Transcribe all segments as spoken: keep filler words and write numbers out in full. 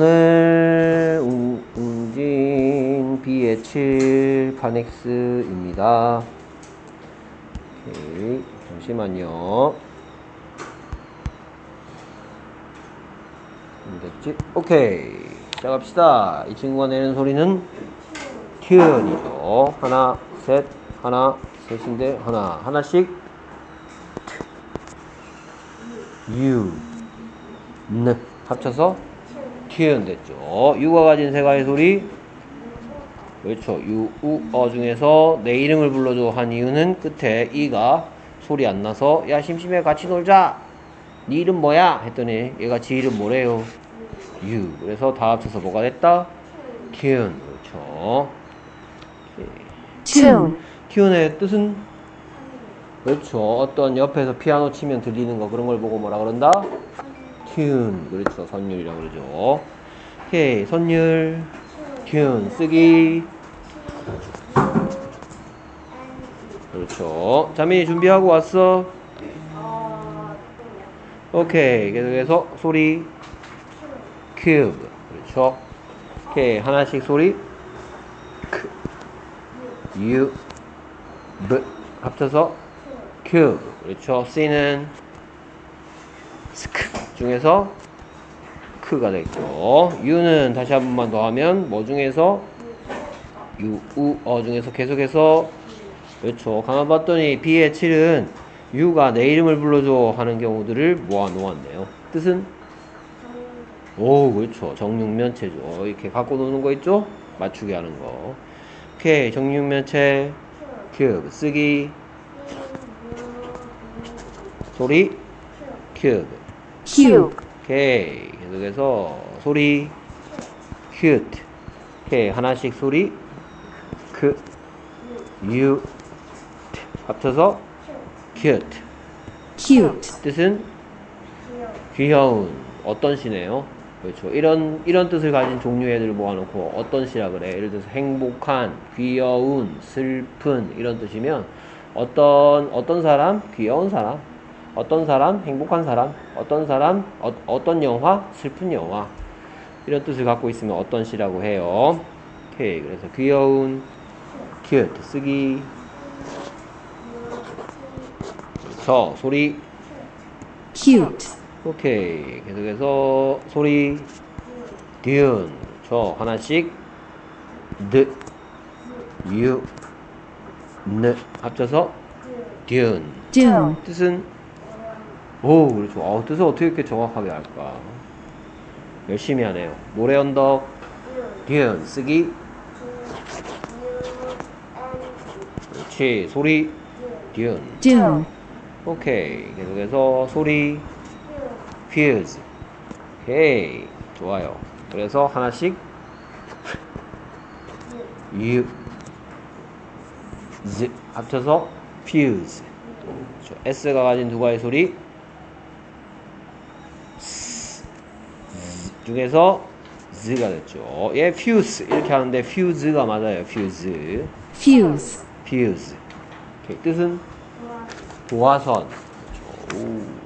오늘 웅, 웅진 비의 칠 카넥스입니다. 오케이, 잠시만요. 됐지? 오케이, 시작합시다. 이 친구가 내는 소리는 튠이죠. 하나, 셋, 하나, 셋인데 하나, 하나씩 유, 느 합쳐서 튠 됐죠. 유가 가진 세 가지 소리, 그렇죠. 유, 우, 어 중에서 내 이름을 불러줘 한 이유는 끝에 이가 소리 안 나서 야 심심해 같이 놀자, 네 이름 뭐야 했더니 얘가 지 이름 뭐래요? 유. 그래서 다 합쳐서 뭐가 됐다? 튠. 그렇죠. tune, 튠의 뜻은, 그렇죠, 어떤 옆에서 피아노 치면 들리는 거, 그런 걸 보고 뭐라 그런다? 튠. 그렇죠. 선율이라고 그러죠. 오케이, 선율 튠 쓰기. 그렇죠. 자민이 준비하고 왔어? 오케이, 계속해서 소리 큐브. 그렇죠. 오케이, 하나씩 소리 크, 유, 브 합쳐서 큐브. 그렇죠. C는 스크 중에서 크가 되겠죠. U는 다시 한 번만 더 하면 뭐 중에서 유, 우, 어 중에서 계속해서, 그렇죠. 가만 봤더니 B의 칠은 U가 내 이름을 불러줘 하는 경우들을 모아 놓았네요. 뜻은? 오, 그렇죠. 정육면체죠. 이렇게 갖고 노는 거 있죠? 맞추게 하는 거. 오케이, 정육면체 큐브 쓰기. 소리 큐브. cube, 오케이, 계속해서 소리 cute. 오케이, 하나씩 소리 크, 유, 합쳐서 cute. cute, 뜻은 귀여운, 어떤 시네요. 그렇죠. 이런 이런 뜻을 가진 종류의 애들을 모아놓고 어떤 시라 그래. 예를 들어서 행복한, 귀여운, 슬픈 이런 뜻이면 어떤 어떤 사람, 귀여운 사람, 어떤 사람, 행복한 사람, 어떤 사람, 어, 어떤 영화, 슬픈 영화, 이런 뜻을 갖고 있으면 어떤 시라고 해요. 오케이, 그래서 귀여운 cute 쓰기. 그렇죠. 소리 cute, 오케이, 계속해서 소리 듀운. 그렇죠. 하나씩 드, 유, 느 합쳐서 듀운. dune, 뜻은, 오, 그렇죠. 어, 뜻을 어떻게 이렇게 정확하게 할까? 열심히 하네요. 모래 언덕 듀운 쓰기. 그렇지. 소리 듀운. dune, 오케이, 계속해서 소리 fuse. 오케이, 좋아요. 그래서 하나씩 U, Z 합쳐서 fuse. 그렇죠. S가 가진 두 가지 소리 S, Z 중에서 Z가 됐죠. 얘 fuse 이렇게 하는데 fuse가 맞아요. fuse, fuse, fuse. 오케이, 뜻은 도화선. 그렇죠. 오.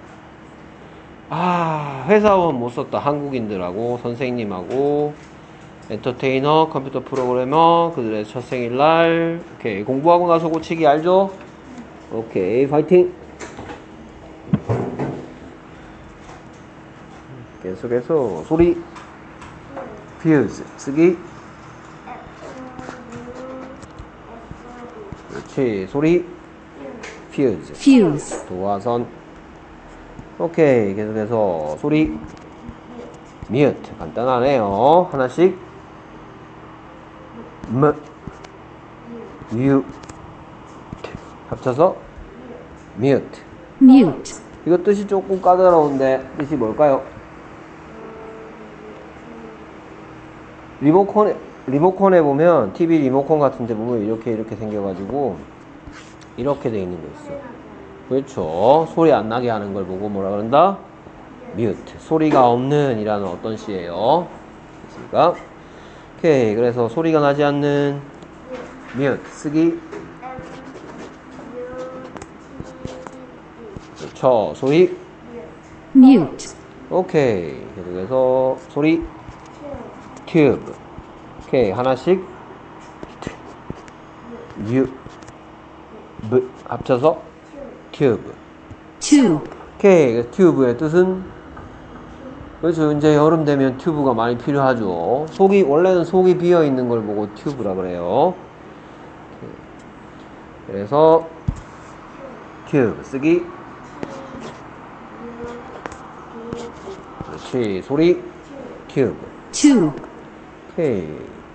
아, 회사원 못 썼다. 한국인들하고 선생님하고 엔터테이너, 컴퓨터 프로그래머, 그들의 첫 생일날. 오케이, 공부하고 나서 고치기 알죠? 오케이, 파이팅! 계속해서 소리 fuse 쓰기. 그렇지. 소리 fuse, fuse, 도화선. 오케이, 계속해서 소리 mute. 간단하네요. 하나씩 M, U 합쳐서 mute. mute, 이거 뜻이 조금 까다로운데 뜻이 뭘까요? 리모컨에 리모컨에 보면 티비 리모컨 같은 데 보면 이렇게 이렇게 생겨가지고 이렇게 돼 있는 거 있어. 그렇죠. 소리 안 나게 하는 걸 보고 뭐라 그런다? mute. 소리가 없는 이라는 어떤 시예요. 됐습니까? 오케이, 그래서 소리가 나지 않는 mute 쓰기. 그렇죠. 소리 mute, 오케이, 계속해서 소리 tube. 오케이, 하나씩. U, B, 합쳐서 tube. tube, 오케이, 튜브의 뜻은 그렇죠. 이제 여름 되면 튜브가 많이 필요하죠. 속이 원래는 속이 비어 있는 걸 보고 튜브라 그래요. 그래서 튜브 쓰기. 그렇지. 소리 튜브. tube, 오케이.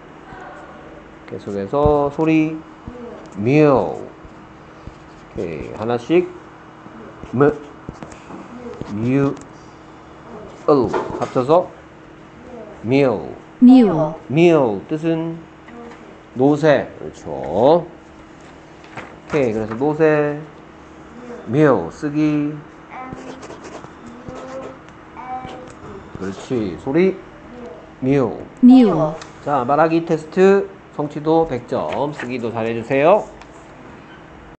계속해서 소리 뮤. 오케이. 하나씩 무, 뮤, 을 합쳐서 뮤. mule, 뮤 뜻은 노새. 그렇죠. 오케이. 그래서 노새 뮤 쓰기. 그렇지. 소리 뮤. mule. 자, 말하기 테스트 성취도 백 점, 쓰기도 잘해주세요.